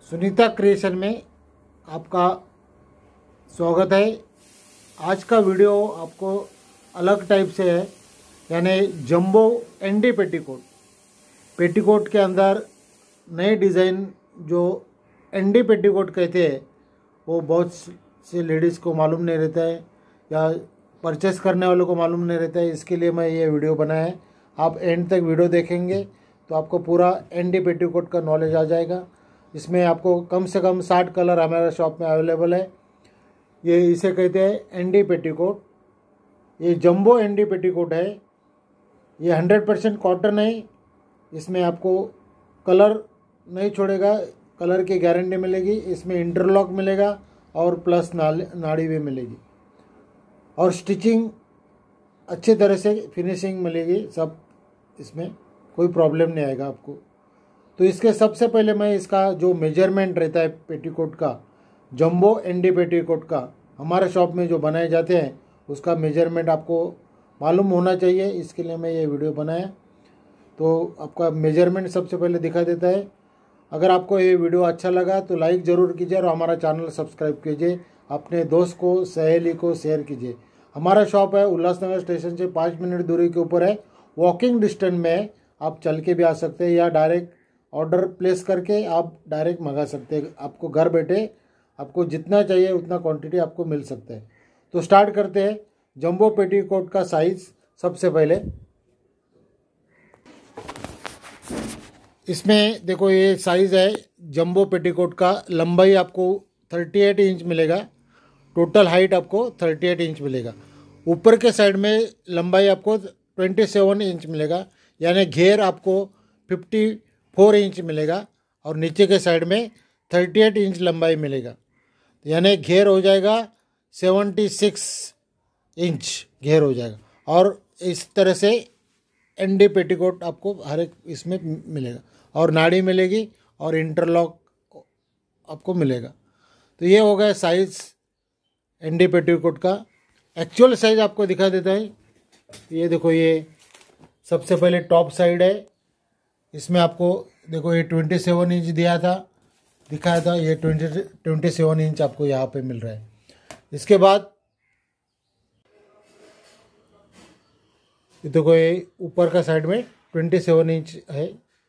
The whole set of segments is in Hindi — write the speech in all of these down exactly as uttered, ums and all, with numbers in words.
सुनीता क्रिएशन में आपका स्वागत है। आज का वीडियो आपको अलग टाइप से है, यानी जंबो एंडी पेटीकोट। पेटीकोट के अंदर नए डिज़ाइन जो एंडी पेटीकोट कहते हैं वो बहुत से लेडीज़ को मालूम नहीं रहता है या परचेस करने वालों को मालूम नहीं रहता है। इसके लिए मैं ये वीडियो बनाया है। आप एंड तक वीडियो देखेंगे तो आपको पूरा एंडी पेटीकोट का नॉलेज आ जाएगा। इसमें आपको कम से कम साठ कलर हमारे शॉप में अवेलेबल है। ये इसे कहते हैं एंडी पेटीकोट। ये जंबो एंडी पेटीकोट है। ये हंड्रेड परसेंट कॉटन है। इसमें आपको कलर नहीं छोड़ेगा, कलर की गारंटी मिलेगी। इसमें इंटरलॉक मिलेगा और प्लस नाड़ी भी मिलेगी और स्टिचिंग अच्छे तरह से फिनिशिंग मिलेगी। सब इसमें कोई प्रॉब्लम नहीं आएगा आपको। तो इसके सबसे पहले मैं इसका जो मेजरमेंट रहता है पेटीकोट का, जंबो एंडी पेटीकोट का हमारे शॉप में जो बनाए जाते हैं उसका मेजरमेंट आपको मालूम होना चाहिए। इसके लिए मैं ये वीडियो बनाया। तो आपका मेजरमेंट सबसे पहले दिखा देता है। अगर आपको ये वीडियो अच्छा लगा तो लाइक ज़रूर कीजिए और हमारा चैनल सब्सक्राइब कीजिए। अपने दोस्त को, सहेली को शेयर कीजिए। हमारा शॉप है उल्लासनगर स्टेशन से पाँच मिनट दूरी के ऊपर है। वॉकिंग डिस्टेंस में आप चल के भी आ सकते हैं या डायरेक्ट ऑर्डर प्लेस करके आप डायरेक्ट मंगा सकते हैं। आपको घर बैठे आपको जितना चाहिए उतना क्वांटिटी आपको मिल सकता है। तो स्टार्ट करते हैं। जंबो पेटीकोट का साइज़ सबसे पहले इसमें देखो, ये साइज़ है जंबो पेटीकोट का। लंबाई आपको अड़तीस इंच मिलेगा। टोटल हाइट आपको अड़तीस इंच मिलेगा। ऊपर के साइड में लंबाई आपको सत्ताईस इंच मिलेगा, यानी घेर आपको चौवन इंच मिलेगा और नीचे के साइड में अड़तीस इंच लंबाई मिलेगा, यानी घेर हो जाएगा छिहत्तर इंच घेर हो जाएगा। और इस तरह से एंडी पेटीकोट आपको हर एक इसमें मिलेगा और नाड़ी मिलेगी और इंटरलॉक आपको मिलेगा। तो ये हो गया साइज़ एंडी पेटीकोट का। एक्चुअल साइज़ आपको दिखा देता है। ये देखो, ये सबसे पहले टॉप साइड है। इसमें आपको देखो ये सत्ताईस इंच दिया था, दिखाया था। ये बीस सत्ताईस इंच आपको यहाँ पे मिल रहा है। इसके बाद ये देखो, ये ऊपर का साइड में सत्ताईस इंच है,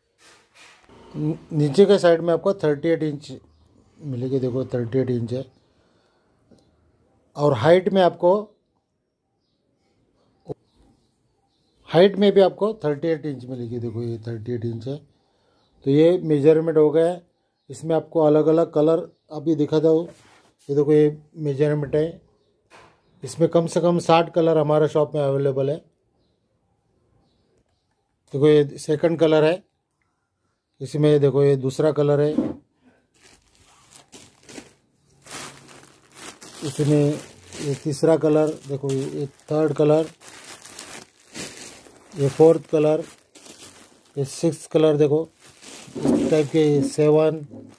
नीचे के साइड में आपको अड़तीस इंच मिलेगी। देखो अड़तीस इंच है। और हाइट में आपको हाइट में भी आपको अड़तीस इंच मिलेगी। देखो ये अड़तीस इंच है। तो ये मेजरमेंट हो गया है। इसमें आपको अलग अलग कलर अभी दिखा दो। ये देखो, ये मेजरमेंट है। इसमें कम से कम साठ कलर हमारे शॉप में अवेलेबल है। देखो ये सेकंड कलर है। इसमें देखो ये दूसरा कलर है। इसमें ये तीसरा कलर, देखो ये थर्ड कलर, ये फोर्थ कलर, ये सिक्स कलर। देखो इस टाइप के seven,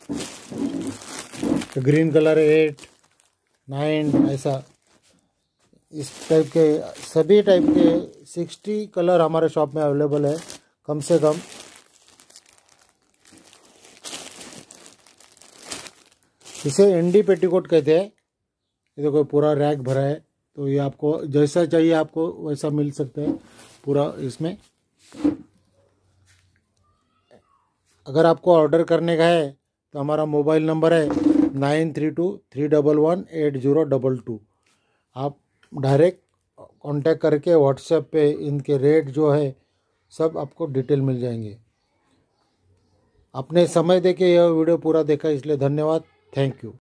green colour eight, nine, ऐसा इस टाइप के सभी टाइप के सिक्सटी कलर हमारे शॉप में अवेलेबल है कम से कम। इसे एंडी पेटीकोट कहते हैं। ये देखो पूरा रैक भरा है। तो ये आपको जैसा चाहिए आपको वैसा मिल सकता है पूरा इसमें। अगर आपको ऑर्डर करने का है तो हमारा मोबाइल नंबर है nine three two three double one eight zero double two. आप डायरेक्ट कांटेक्ट करके व्हाट्सएप पे इनके रेट जो है सब आपको डिटेल मिल जाएंगे। अपने समय देके यह वीडियो पूरा देखा इसलिए धन्यवाद। Thank you.